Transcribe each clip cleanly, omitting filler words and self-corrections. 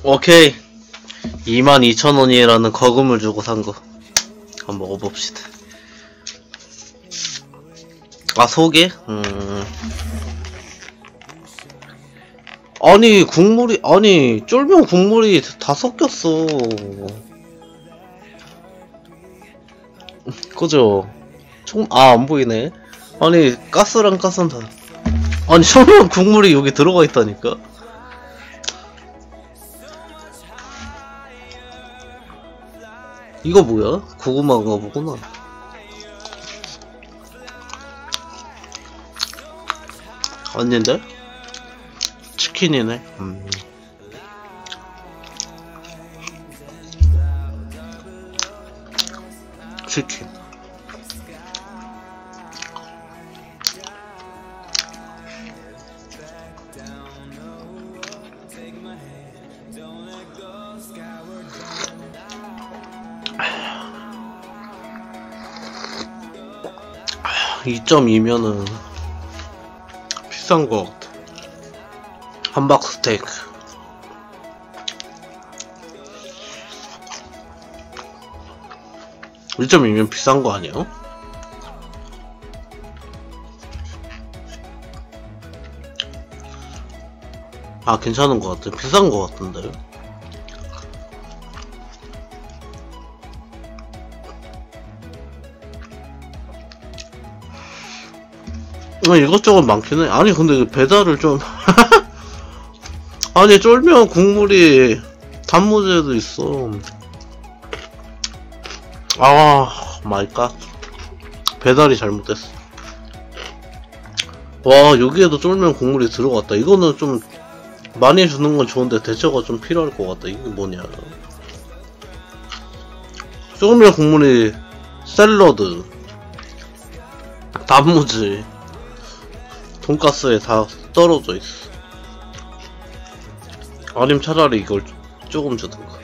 오케이. 22,000원이라는 거금을 주고 산 거. 한번 먹어봅시다. 아, 소개? 아니, 국물이, 아니, 쫄면 국물이 다 섞였어. 그죠? 안 보이네. 아니, 가스랑 가스는 다. 아니, 쫄면 국물이 여기 들어가 있다니까? 이거 뭐야? 고구마인가 보구나. 아닌데? 치킨이네. 치킨. 아, 2.2면은 비싼 거 같아. 함박 스테이크. 이 점 이면 비싼 거 아니에요? 아, 괜찮은 거 같아. 비싼 거 같은데. 이것저것 많긴 해. 아니, 근데 배달을 좀. 아니, 쫄면 국물이 단무지에도 있어. 아, 마이 갓. 배달이 잘못됐어. 와, 여기에도 쫄면 국물이 들어갔다. 이거는 좀 많이 주는 건 좋은데 대처가 좀 필요할 것 같다. 이게 뭐냐. 쫄면 국물이 샐러드, 단무지, 돈가스에 다 떨어져 있어. 아니면 차라리 이걸 조금 주든가.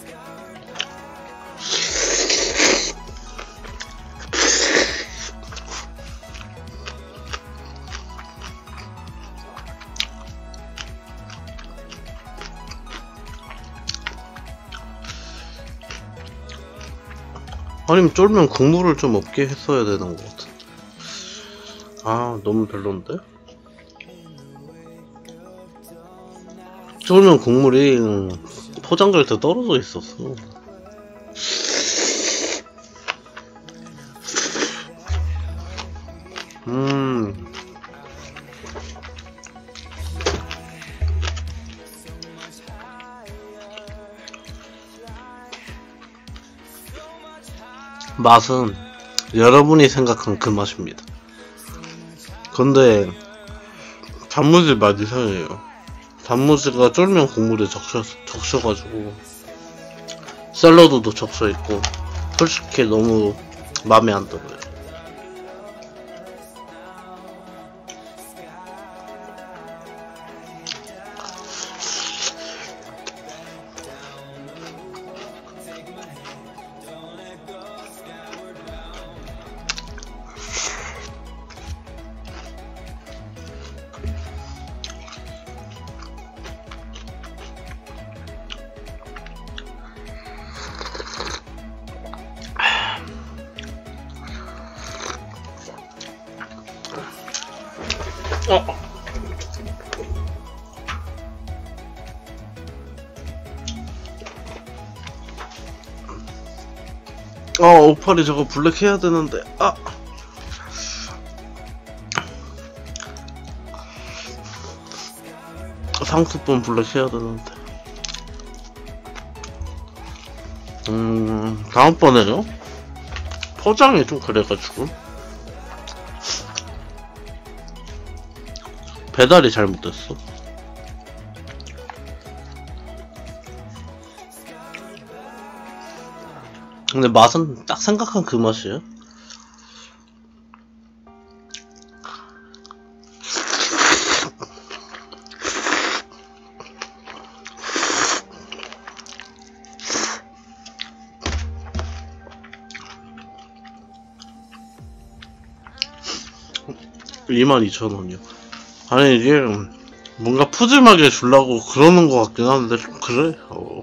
아니면 쫄면 국물을 좀 없게 했어야 되는 것 같아. 아, 너무 별론데? 쫄면 국물이 포장될 때 떨어져 있었어. 맛은 여러분이 생각한 그 맛입니다. 근데 단무지 맛 이상해요. 단무지가 쫄면 국물에 적셔가지고 샐러드도 적셔있고 솔직히 너무 맘에 안 들어요. 오팔이 저거 블랙 해야 되는데. 상투폰 블랙 해야 되는데. 다음번에요? 포장이 좀 그래가지고 배달이 잘못됐어. 근데 맛은 딱 생각한 그 맛이에요. 22,000원이요. 아니, 이게 뭔가 푸짐하게 주려고 그러는 것 같긴 한데, 좀 그래?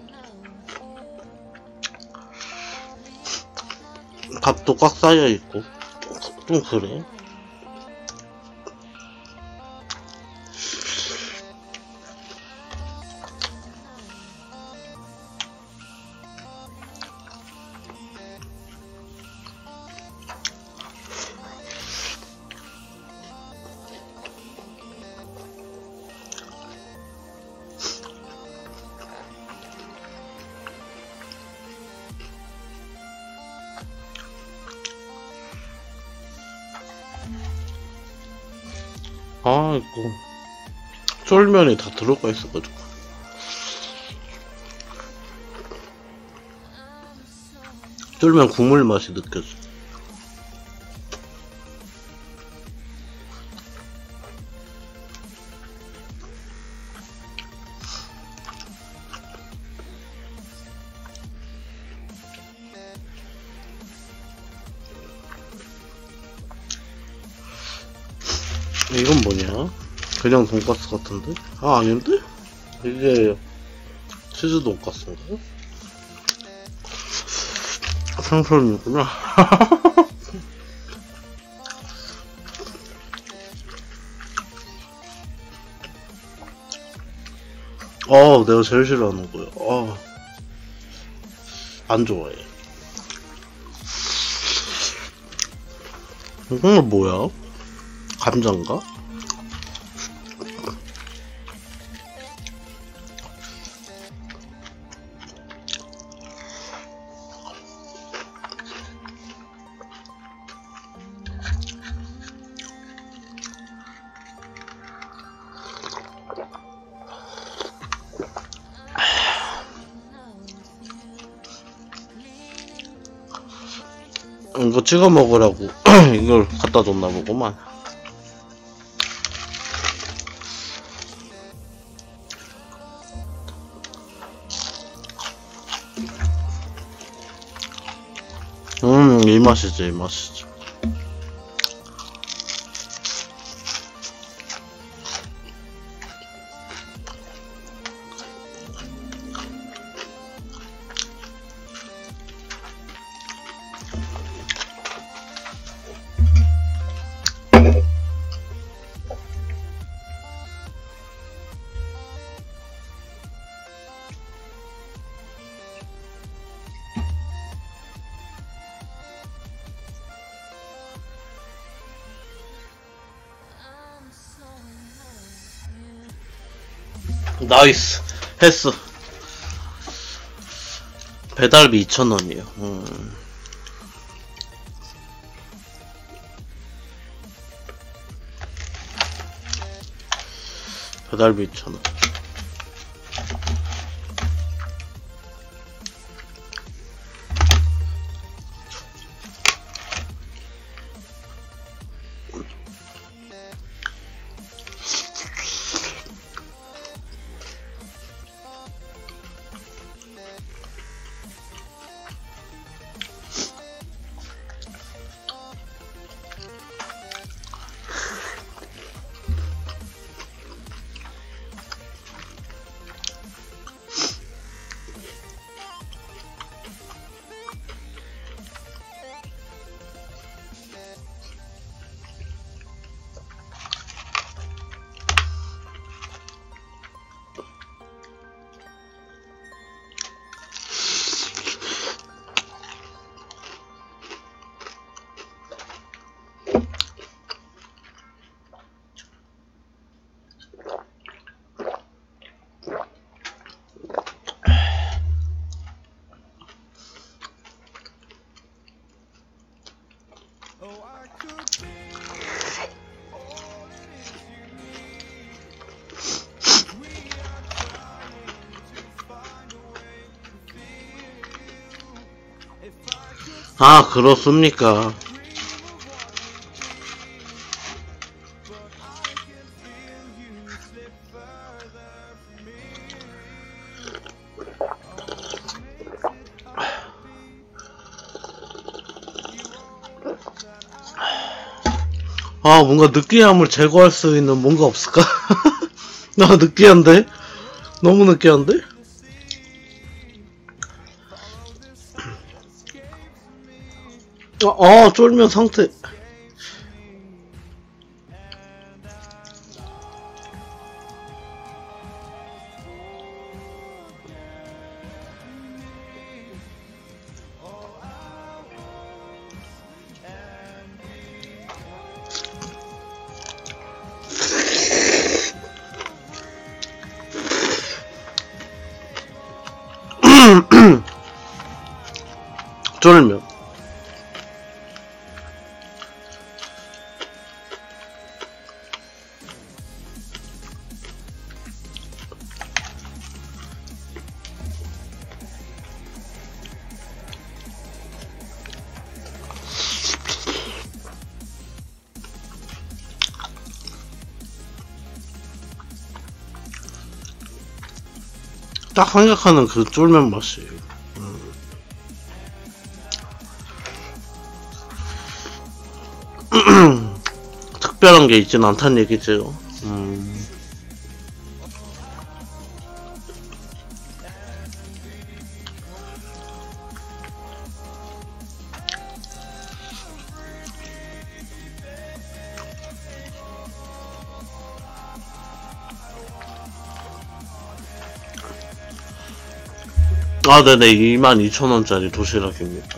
밥도 꽉 쌓여있고, 좀 그래? 아, 이거, 쫄면에 다 들어가 있어가지고. 쫄면 국물 맛이 느껴져. 이건 뭐냐? 그냥 돈가스 같은데? 아, 아닌데? 이게 치즈 돈가스인가? 생선이구나. 내가 제일 싫어하는 거야. 안 좋아해. 이건 뭐야? 감자인가? 이거 찍어 먹으라고 이걸 갖다 줬나 보구만. 이 맛이지, 이 맛이지. 나이스 했어. 배달비 2,000원이에요. 배달비 2,000원. 아, 그렇습니까? 뭔가 느끼함을 제거할 수 있는 뭔가 없을까? 나 느끼한데? 너무 느끼한데? 쫄면 상태. 쫄면. 딱 생각하는 그 쫄면 맛이. 특별한 게 있진 않다는 얘기죠. 아, 네네. 22,000원짜리 도시락입니다.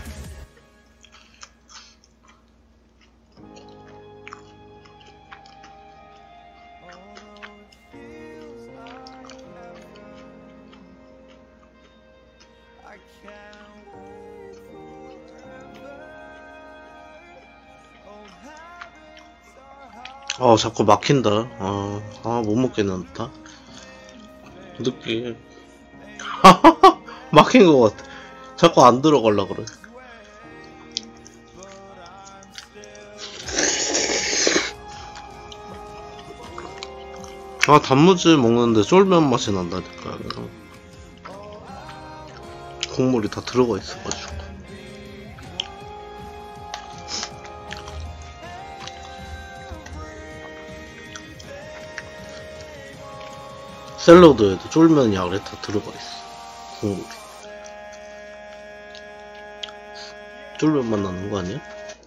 자꾸 막힌다. 못 먹겠는다. 느끼. 막힌 것 같아. 자꾸 안 들어갈라 그래. 단무지 먹는데 쫄면 맛이 난다니까. 국물이 다 들어가 있어가지고. 샐러드에도 쫄면이 아래 다 들어가 있어. 국물이. 쫄면 맛 나는 거 아니야?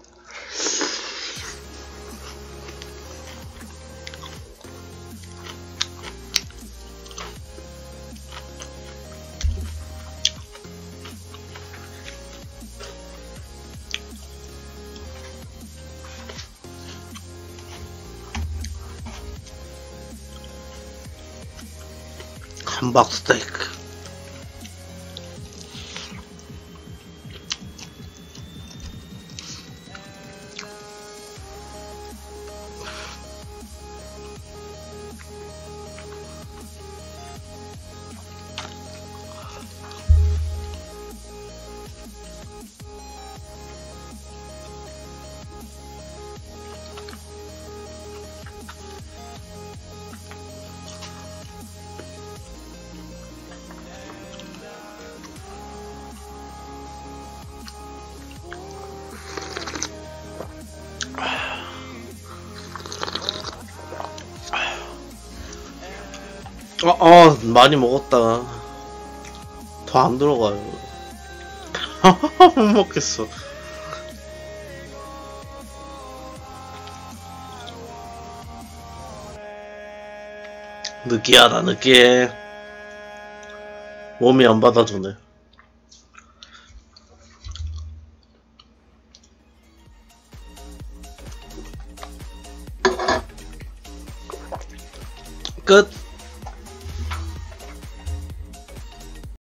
함박 스테이크. 많이 먹었다. 더 안 들어가요. 못 먹겠어. 느끼하다, 느끼해. 몸이 안 받아주네. 끝.